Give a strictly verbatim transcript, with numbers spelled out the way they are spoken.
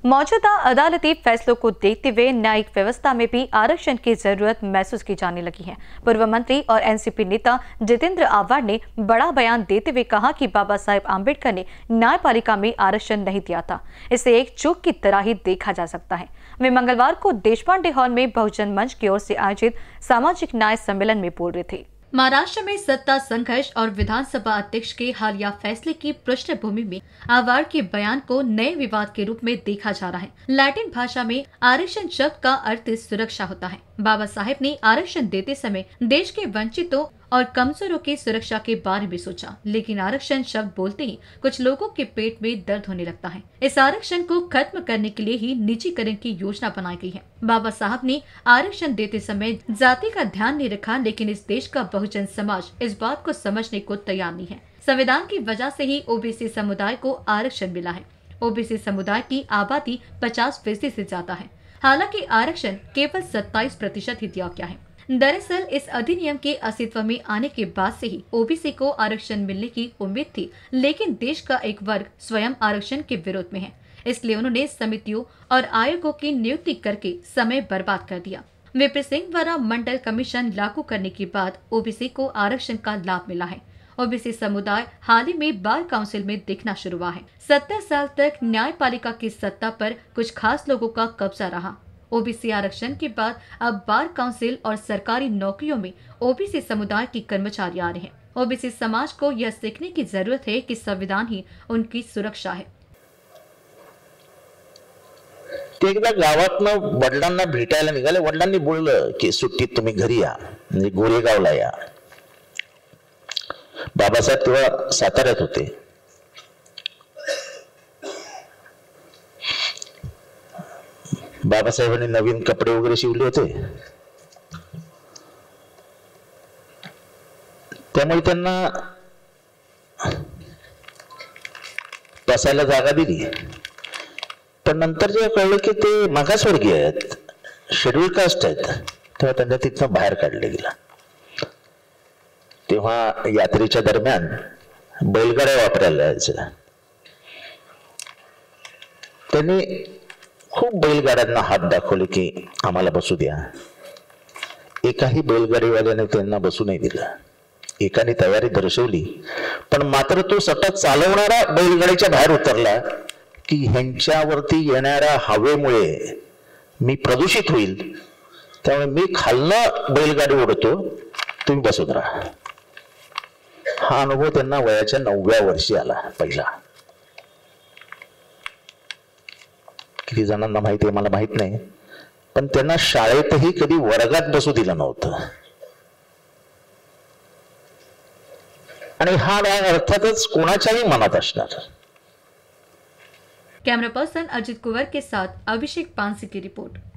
मौजूदा अदालती फैसलों को देखते हुए न्यायिक व्यवस्था में भी आरक्षण की जरूरत महसूस की जाने लगी है। पूर्व मंत्री और एनसीपी नेता जितेंद्र आव्हाड ने बड़ा बयान देते हुए कहा कि बाबा साहेब आम्बेडकर ने न्यायपालिका में आरक्षण नहीं दिया था, इसे एक चूक की तरह ही देखा जा सकता है। वे मंगलवार को देशपांडे हॉल में बहुजन मंच की ओर से आयोजित सामाजिक न्याय सम्मेलन में बोल रहे थे। महाराष्ट्र में सत्ता संघर्ष और विधानसभा अध्यक्ष के हालिया फैसले की पृष्ठभूमि में आव्हाड के बयान को नए विवाद के रूप में देखा जा रहा है। लैटिन भाषा में आरक्षण शब्द का अर्थ सुरक्षा होता है। बाबा साहेब ने आरक्षण देते समय देश के वंचितों और कमजोरों की सुरक्षा के बारे में सोचा, लेकिन आरक्षण शब्द बोलते ही कुछ लोगों के पेट में दर्द होने लगता है। इस आरक्षण को खत्म करने के लिए ही निजीकरण की योजना बनाई गई है। बाबा साहब ने आरक्षण देते समय जाति का ध्यान नहीं रखा, लेकिन इस देश का बहुजन समाज इस बात को समझने को तैयार नहीं है। संविधान की वजह से ही ओबीसी समुदाय को आरक्षण मिला है। ओबीसी समुदाय की आबादी पचास फीसदी से ज्यादा है, हालांकि आरक्षण केवल सत्ताईस प्रतिशत ही दिया गया है। दरअसल इस अधिनियम के अस्तित्व में आने के बाद से ही ओबीसी को आरक्षण मिलने की उम्मीद थी, लेकिन देश का एक वर्ग स्वयं आरक्षण के विरोध में है, इसलिए उन्होंने समितियों और आयोगों की नियुक्ति करके समय बर्बाद कर दिया। वीपी सिंह द्वारा मंडल कमीशन लागू करने के बाद ओबीसी को आरक्षण का लाभ मिला है। ओबीसी समुदाय हाल ही में बार काउंसिल में दिखना शुरू हुआ है। सत्तर साल तक न्यायपालिका की सत्ता पर कुछ खास लोगों का कब्जा रहा। ओबीसी आरक्षण के बाद अब बार काउंसिल और सरकारी नौकरियों में ओबीसी समुदाय की कर्मचारी आ रहे हैं। ओबीसी समाज को यह सीखने की जरूरत है कि संविधान ही उनकी सुरक्षा है। ते एकदा गावातनं वडिलांना भेटायला निघाले। वडिलांनी बोललं की सुट्टीत तुम्ही घरी या, म्हणजे गोरेगावला या। बाबासाहेब तेव्हा साताऱ्यात होते। बाबासाहेबांनी नवीन कपडे वगैरे शिवले होते, त्यामुळे त्यांना बसायला जागा दिली। पण नंतर जेव्हा कळलं की ते मागासवर्गीय आहेत, शेड्यूल कास्ट आहेत, तेव्हा त्यांना तिथनं बाहेर काढले गेला। तेव्हा यात्रेच्या दरम्यान बैलगाड्या वापरायला जायच्या। त्यांनी खूप बैलगाड्यांना हात दाखवले की आम्हाला बसू द्या। एकाही बैलगाडीवाल्याने त्यांना बसू नाही दिलं। एकाने तयारी दर्शवली, पण मात्र तो सतत चालवणारा बैलगाडीच्या बाहेर उतरला की ह्यांच्यावरती येणाऱ्या हवेमुळे मी प्रदूषित होईल, त्यामुळे मी खालनं बैलगाडी ओढतो, तुम्ही बसून राहा। हा अनुभव त्यांना वयाच्या नवव्या वर्षी आला पहिला। किती जणांना माहिती आहे मला माहित नाही, पण त्यांना शाळेतही कधी वर्गात बसू दिलं नव्हतं। आणि हा राग अर्थातच कोणाच्याही मनात असणार। कैमरा पर्सन अजित कुंवर के साथ अभिषेक पानसी की रिपोर्ट।